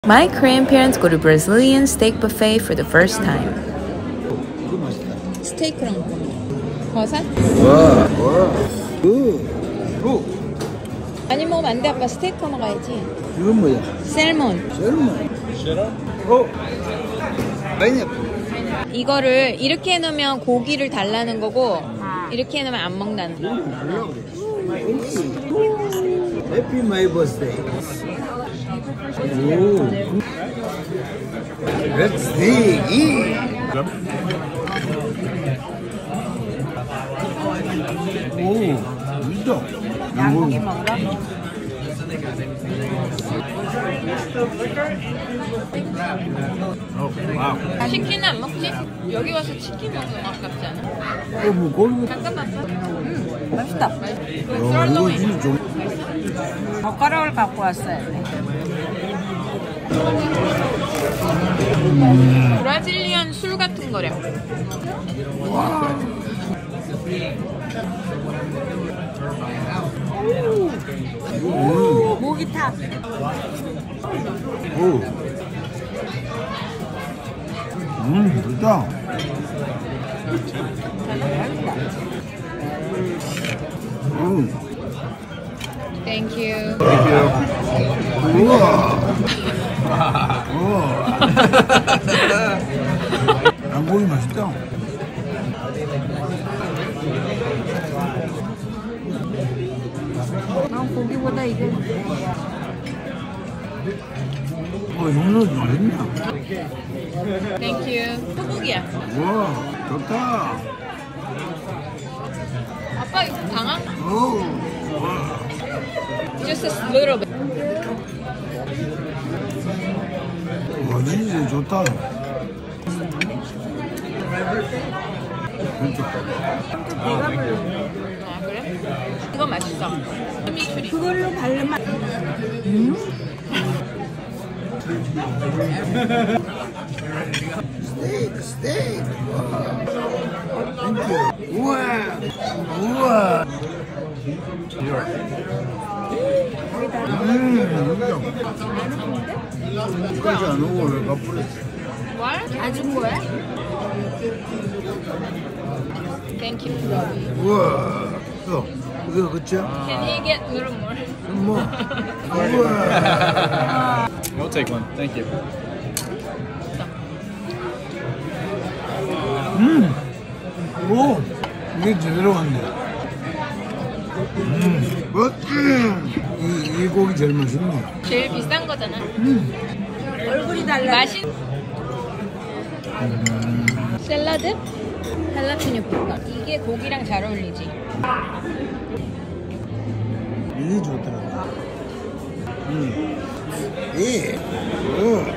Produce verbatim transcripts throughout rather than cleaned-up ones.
My grandparents go to Brazilian steak buffet for the first time. 이거 맛있다. 스테이크랑 먹으면 버섯? 와, 와, 그, 그. 많이 먹으면 안 돼, 아빠. 스테이크 먹어야지. 이건 뭐야? 셀몬. 셀몬. 어. 파인애플. 이거를 이렇게 해놓으면 고기를 달라는 거고 이렇게 해놓으면 안 먹는다는 거. 해피 마이 버스데이. 오. Let's dig in. 오, 진짜. 양고기 먹으러? 치킨은 안 먹지? 여기 와서 치킨 먹는 거 아깝지 않아? 어, 뭐 고기. 잠깐만. 음, 맛있다. 야, 이거 진짜 좀. 젓가락을 갖고 왔어야 돼. 음. 브라질리안 술 같은 거래. 와. 오, 목이 타. 오. 음, 좋다. 음. Thank you. 우와. 우와. 양고기 맛있다. 난 고기보다 이게. 어, 형님 맛있냐? Thank you. 소고기야. 우와, 좋다. 아빠 이거 강한? 오. 와. Just a little bit. 와, 진짜 좋다. 진짜. 아 그래? 이거 맛있어. 미추리. 그걸로 바르면 음? 스테이크, 스테이크. 땡큐. 우와. 우와. 음, 여기까지 안 오고 왜 가버렸어? 뭘? 아준 거야? Thank you. 우와. 야, 이거 그치야? Can he get a little more? 뭐? 우와. I'll take one. Thank you. 음. 오. 이게 제대로 왔네. 음. 멋지. 이, 이 고기 제일 맛있네. 제일 비싼 거잖아. 음. 얼굴이 달라. 맛있. 음. 샐러드? 할라피뇨 볶아. 이게 고기랑 잘 어울리지. 이게 좋더라고. 음. 예. 오.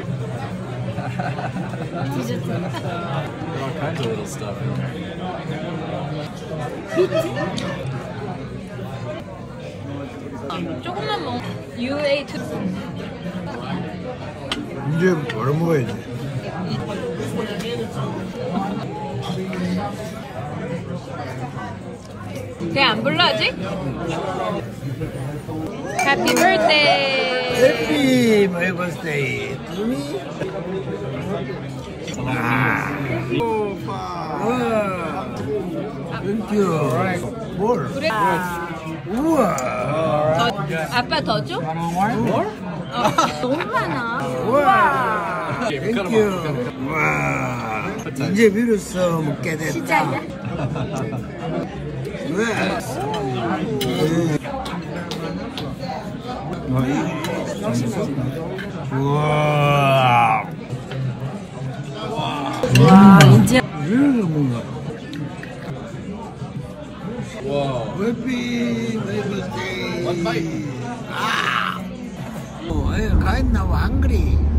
All kinds of little stuff in there. 조금만 먹. You ate. 이제 바로 먹어야지. 걔 안 불러 아직? Happy birthday. 해피 마이 버스데이. 투미. 아. 오빠. 와. 땡큐. 뭘? 그래. 우와. 더, 아빠 더 줘? 뭘? 너무 많아. 우와. 땡큐. 와. 이제 비로소 먹게 됐다. 시작이야? 왜? 우와. 와, 이제. 이런 거 뭔가. Whoa. 해피 마이 버스데이. 아. Oh, I kind of hungry.